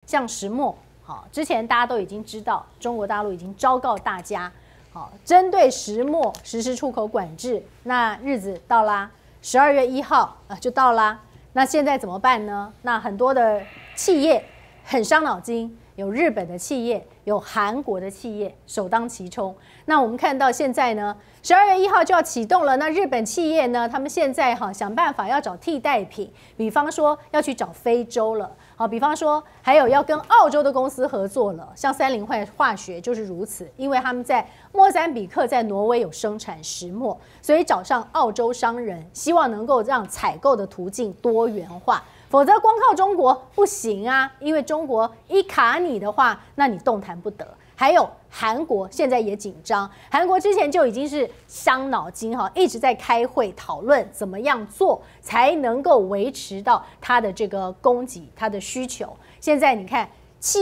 像石墨，好，之前大家都已经知道，中国大陆已经昭告大家，好，针对石墨实施出口管制，那日子到啦，12月1号就到啦。那现在怎么办呢？那很多的企业很伤脑筋，有日本的企业，有韩国的企业首当其冲。那我们看到现在呢，12月1号就要启动了。那日本企业呢，他们现在想办法要找替代品，比方说要去找非洲了，好，比方说还有要跟澳洲的公司合作了，像三菱化学就是如此，因为他们在莫桑比克、在挪威有生产石墨，所以找上澳洲商人，希望能够让采购的途径多元化。否则光靠中国不行啊，因为中国一卡你的话，那你动弹不得。还有韩国现在也紧张，韩国之前就已经是伤脑筋一直在开会讨论怎么样做才能够维持到它的这个供给、它的需求。现在你看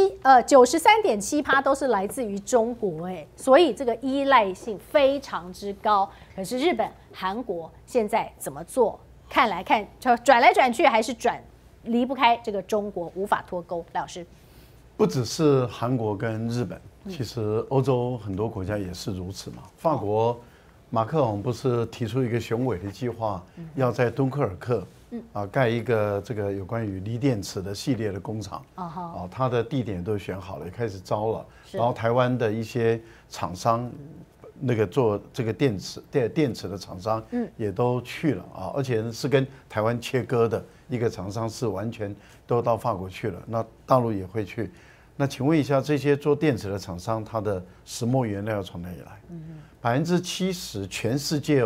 93.7%都是来自于中国，所以这个依赖性非常之高。可是日本、韩国现在怎么做？看来看转来转去还是离不开这个中国，无法脱钩。赖老师， 不只是韩国跟日本，其实欧洲很多国家也是如此嘛。法国马克龙不是提出一个雄伟的计划，要在敦刻尔克盖一个这个有关于锂电池的系列的工厂它的地点都选好了，也开始招了。然后台湾的一些厂商，那个做这个电池的厂商，也都去了而且是跟台湾切割的一个厂商，是完全都到法国去了。那大陆也会去。那请问一下，这些做电池的厂商，它的石墨原料从哪里来？70%，全世界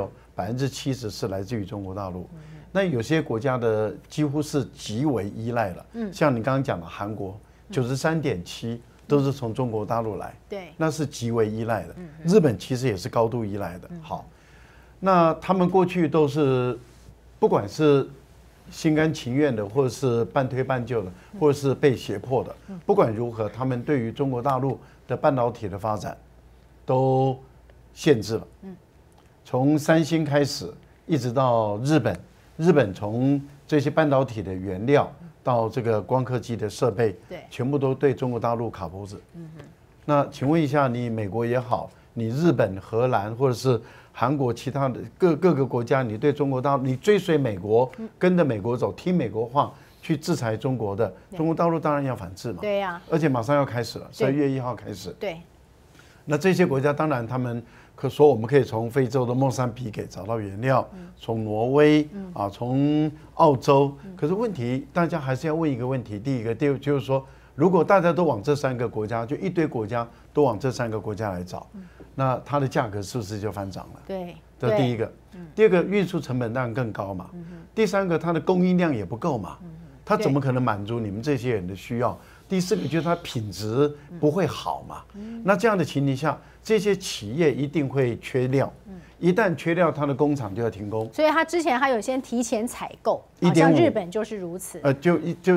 70%是来自于中国大陆。那有些国家的几乎是极为依赖了。像你刚刚讲的韩国，93.7%都是从中国大陆来， 对， 那是极为依赖的。日本其实也是高度依赖的。好，那他们过去都是，不管是心甘情愿的，或者是半推半就的，或者是被胁迫的，不管如何，他们对于中国大陆的半导体的发展都限制了。从三星开始，一直到日本从这些半导体的原料到这个光刻机的设备，全部都对中国大陆卡脖子。那请问一下，你美国也好，你日本、荷兰或者是韩国其他的各个国家，你对中国大陆，你追随美国，跟着美国走，听美国话去制裁中国的，中国大陆当然要反制嘛。 对呀， 而且马上要开始了，12月1号开始。 对。 那这些国家当然他们说我们可以从非洲的莫桑比克找到原料，从挪威从澳洲。可是问题大家还是要问一个问题，第二就是说，如果大家都往这3个国家，就一堆国家都往这3个国家来找，那它的价格是不是就翻涨了？ 对， 这是第一个。第二个，运输成本当然更高嘛。第三个，它的供应量也不够嘛，它怎么可能满足你们这些人的需要？第四个就是它品质不会好嘛。那这样的情形下，这些企业一定会缺料。一旦缺料，它的工厂就要停工。 所以它之前还有先提前采购，像日本就是如此。 就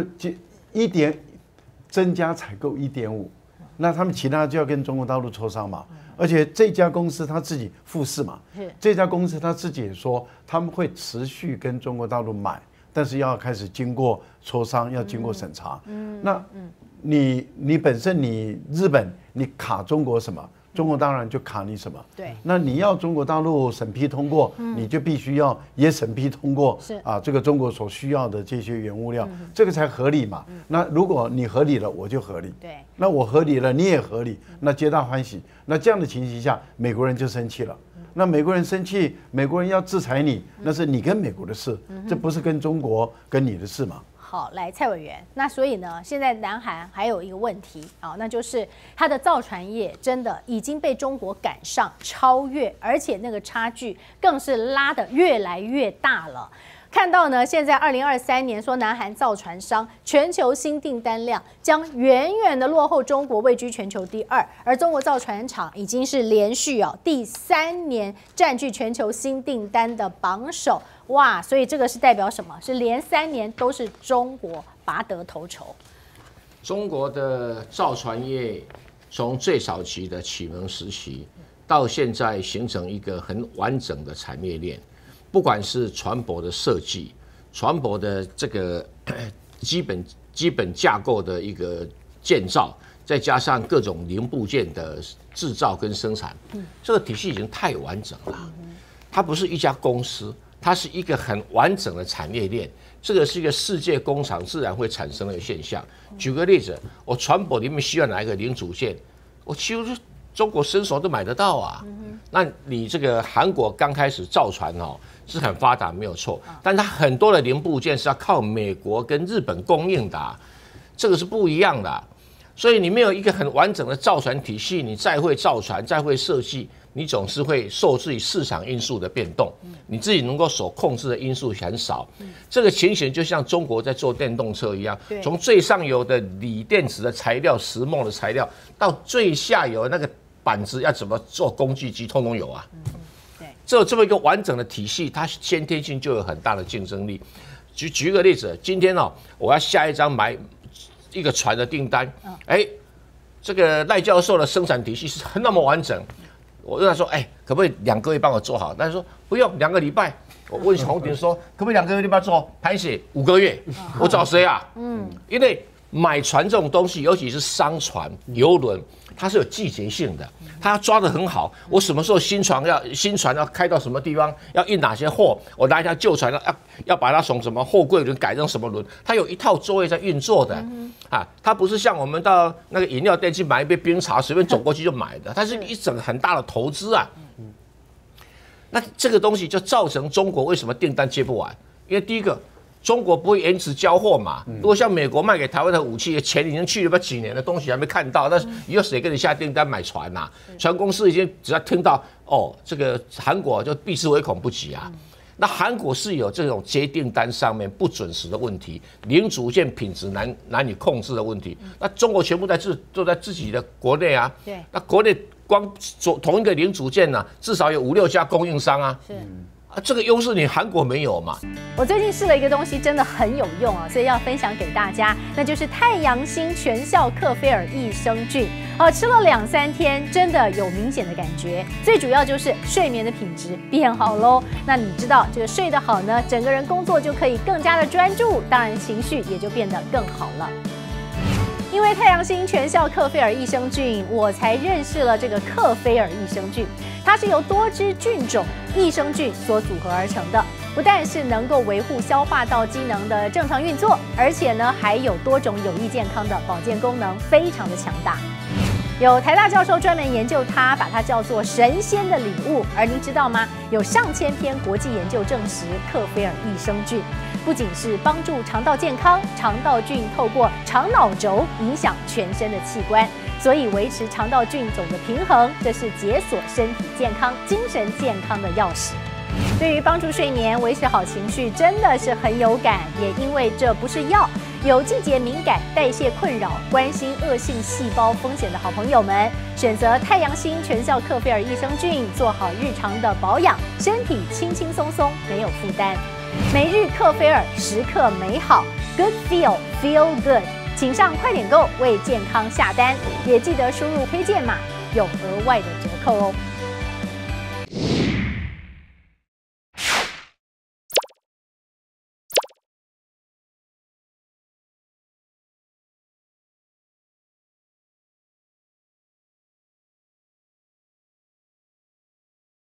增加采购1.5，那他们其他就要跟中国大陆磋商嘛。而且这家公司他自己富士嘛，这家公司他自己也说他们会持续跟中国大陆买，但是要开始经过磋商，要经过审查。那你本身你日本你卡中国什么？中国当然就卡你什么？ 对。 那你要中国大陆审批通过，你就必须要也审批通过这个中国所需要的这些原物料，这个才合理嘛。那如果你合理了，我就合理。 对。 那我合理了，你也合理，那皆大欢喜。那这样的情形下，美国人就生气了。那美国人生气，美国人要制裁你，那是你跟美国的事，这不是跟中国跟你的事嘛。 好，来蔡委员，那所以呢，现在南韩还有一个问题那就是它的造船业真的已经被中国赶上超越，而且那个差距更是拉得越来越大了。看到呢，现在2023年说南韩造船商全球新订单量将远远的落后中国，位居全球第2，而中国造船厂已经是连续第3年占据全球新订单的榜首。哇，所以这个是代表什么？是连3年都是中国拔得头筹。 中国的造船业从最早期的启蒙时期，到现在形成一个很完整的产业链，不管是船舶的设计、船舶的这个基本架构的一个建造，再加上各种零部件的制造跟生产，这个体系已经太完整了。它不是一家公司，它是一个很完整的产业链。这个是一个世界工厂自然会产生的现象。举个例子，我船舶里面需要哪一个零组件，我几乎中国伸手都买得到啊。那你这个韩国刚开始造船哦是很发达没有错，但它很多的零部件是要靠美国跟日本供应的这个是不一样的。所以你没有一个很完整的造船体系，你再会造船，再会设计，你总是会受制于市场因素的变动，你自己能够所控制的因素很少。这个情形就像中国在做电动车一样，从最上游的锂电池的材料、石墨的材料，到最下游那个板子要怎么做工具机，通通有啊。这么一个完整的体系，它先天性就有很大的竞争力。举个例子，今天我要下一张买一个船的订单，这个赖教授的生产体系是那么完整，我问他说，可不可以2个月帮我做好？他说不用2个礼拜。我问洪婷说，可不可以2个月帮我做好？拍写5个月，我找谁啊？因为买船这种东西，尤其是商船、邮轮，它是有季节性的，它要抓得很好。我什么时候新船要开到什么地方，要运哪些货？我拿一条旧船要把它从什么货柜轮改成什么轮？它有一套作业在运作的它不是像我们到那个饮料店去买一杯冰茶，随便走过去就买的，它是一整很大的投资啊。那这个东西就造成中国为什么订单接不完？因为第一个，中国不会延迟交货嘛。如果像美国卖给台湾的武器，钱已经去了几年的东西还没看到，但是以后谁跟你下订单买船呐？船公司已经只要听到这个韩国就避之唯恐不及啊。那韩国是有这种接订单上面不准时的问题，零组件品质难以控制的问题。那中国全部都在自己的国内啊。对。那国内光做同一个零组件呢，至少有5、6家供应商啊。是。这个优势你韩国没有嘛？ 我最近试了一个东西，真的很有用所以要分享给大家，那就是太阳星全效克菲尔益生菌。吃了2、3天，真的有明显的感觉。最主要就是睡眠的品质变好喽。那你知道这个睡得好呢，整个人工作就可以更加的专注，当然情绪也就变得更好了。因为太阳星全效克菲尔益生菌，我才认识了这个克菲尔益生菌。它是由多支菌种益生菌所组合而成的，不但是能够维护消化道机能的正常运作，而且呢还有多种有益健康的保健功能，非常的强大。有台大教授专门研究它，把它叫做神仙的礼物。而您知道吗？有上千篇国际研究证实，克菲尔益生菌不仅是帮助肠道健康，肠道菌透过肠脑轴影响全身的器官，所以维持肠道菌种的平衡，这是解锁身体健康、精神健康的钥匙。对于帮助睡眠、维持好情绪，真的是很有感。也因为这不是药，有季节敏感、代谢困扰、关心恶性细胞风险的好朋友们，选择太阳星全效克菲尔益生菌，做好日常的保养，身体轻轻松松，没有负担。每日克菲尔，时刻美好 ，Good Feel Good， 请上快点购为健康下单，也记得输入推荐码，有额外的折扣哦。